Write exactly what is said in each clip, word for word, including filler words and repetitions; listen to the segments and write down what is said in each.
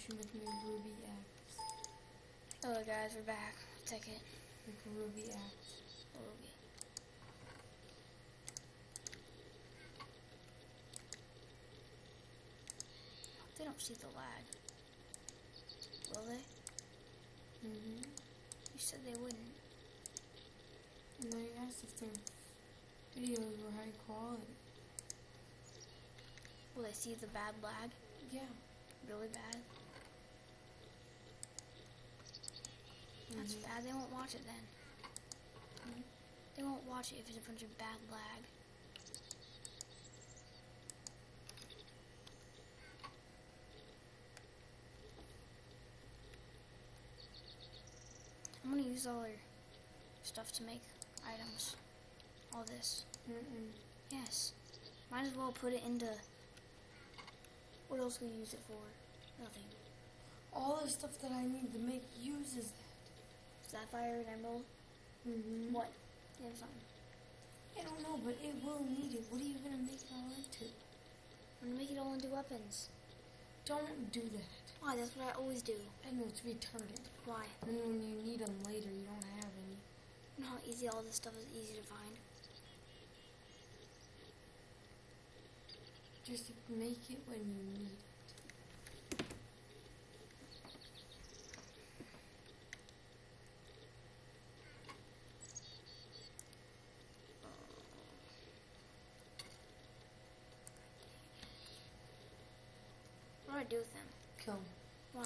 should make me ruby axe. Hello guys, we're back. Take it. Make a ruby axe. Ruby. They don't see the lag. Will they? Mm-hmm. You said they wouldn't. And I asked if their videos were high quality. Will they see the bad lag? Yeah. Really bad? That's Mm-hmm. bad. They won't watch it then. Mm-hmm. They won't watch it if it's a bunch of bad lag. I'm gonna use all your stuff to make items. All this. Mm-mm. Yes. Might as well put it into... What else will you use it for? Nothing. All the stuff that I need to make uses that. Sapphire and emerald? Mm-hmm. What? You have something. I don't know, but it will need it. What are you gonna make it all into? I'm gonna make it all into weapons. Don't do that. Why? That's what I always do. I know it's retarded. Why? And when you need them later, you don't have any. You know how easy all this stuff is easy to find? Just make it when you need it. What do I do with them? Kill 'em. Why?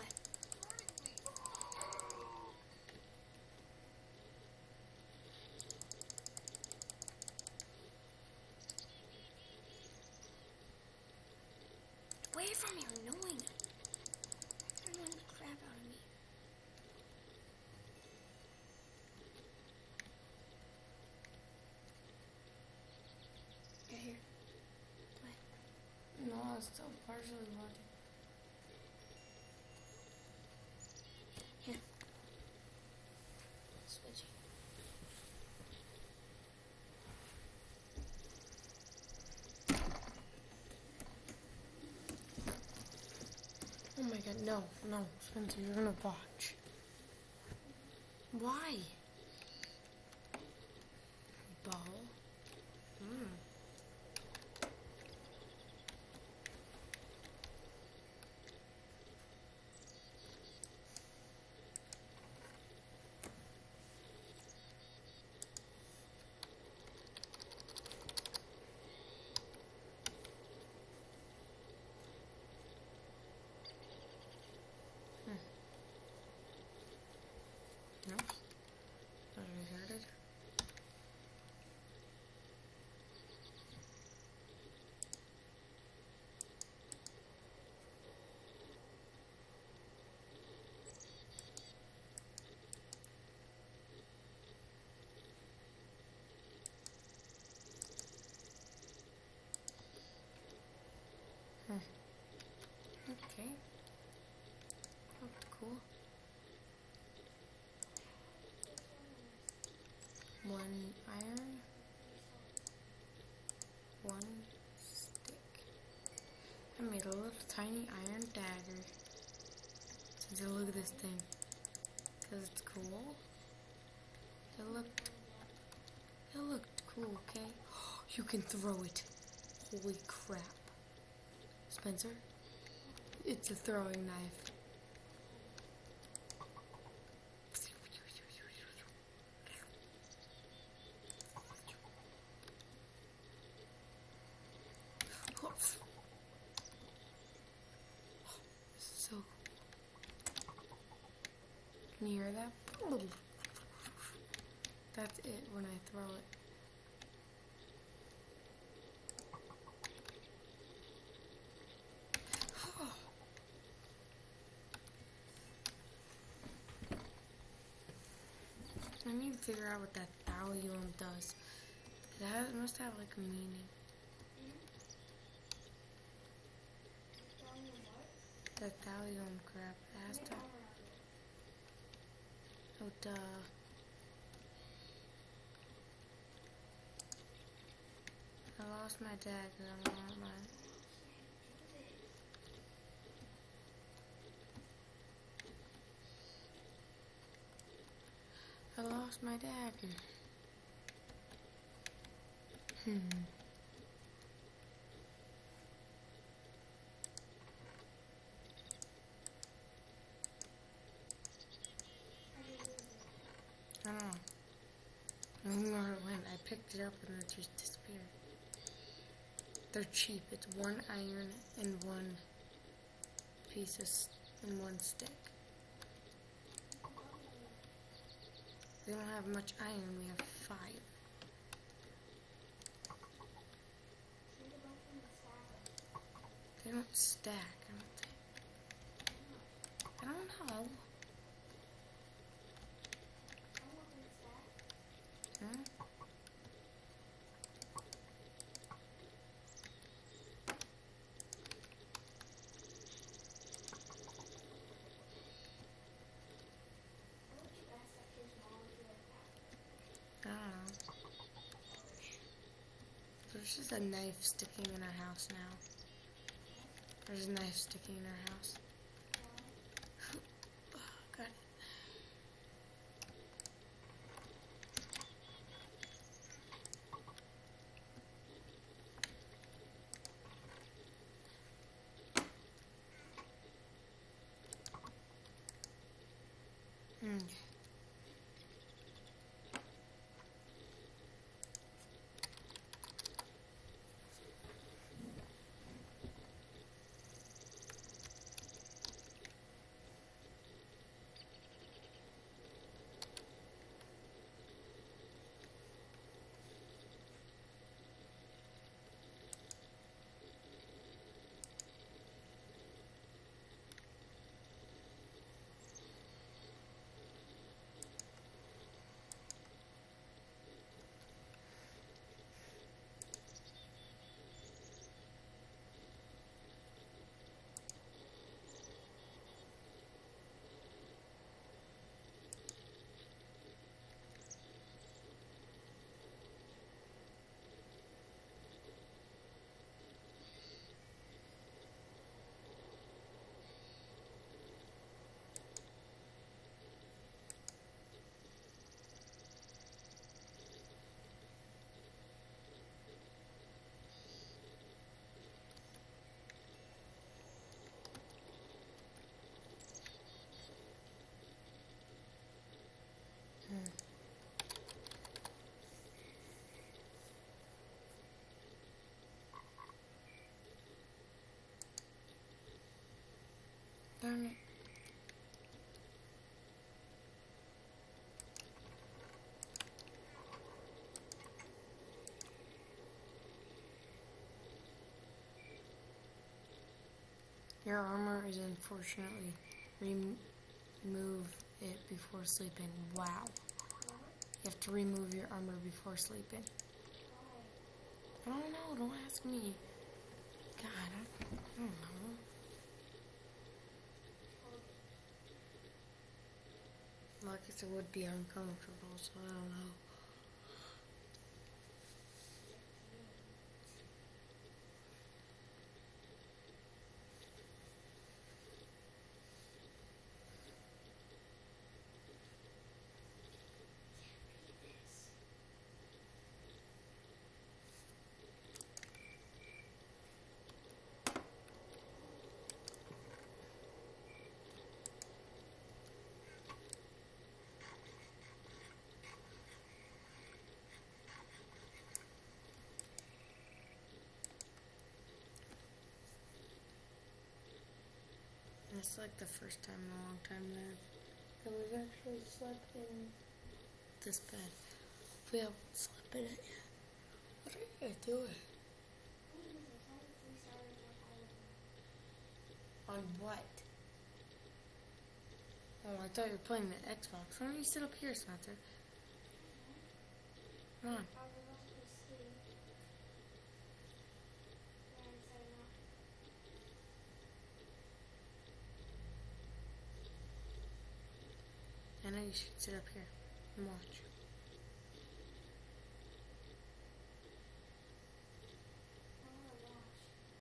Away from me, you're annoying. You're annoying the crap out of me. Right here. Play. No, it's still partially loaded. Here. Switch. Oh my god, no, no, Spencer, you're gonna watch. Why? Ball. Mm. No? Not retarded. Hmm. Okay. Looked cool. One iron, one stick. I made a little tiny iron dagger. So look at this thing. Cause it's cool. It looked, it looked cool, okay? You can throw it. Holy crap. Spencer, it's a throwing knife. So can you hear that? That's it when I throw it. I need to figure out what that thallium does. It, has, it must have like a meaning. That thallium crap. It has to. Oh, duh. I lost my dagger. I don't want mine. lost my dagger. Hmm. I don't know. I don't know where it went. I picked it up and it just disappeared. They're cheap. It's one iron and one piece of st and one stick. We don't have much iron. We have five. They don't stack. I don't think. I don't know. Hmm? I don't know. There's just a knife sticking in our house now. There's a knife sticking in our house. Oh, got it. Hmm. Darn it. Your armor is unfortunately remove it before sleeping. Wow. You have to remove your armor before sleeping. I don't know. Don't ask me. God, I, I don't know. Like I said, it would be uncomfortable, so I don't know. It's like the first time in a long time that, that we've actually slept in this bed. We haven't slept in it yet. What are you doing? On what? Oh, I thought you were playing the Xbox. Why don't you sit up here, Spencer? Come on. I know you should sit up here and watch.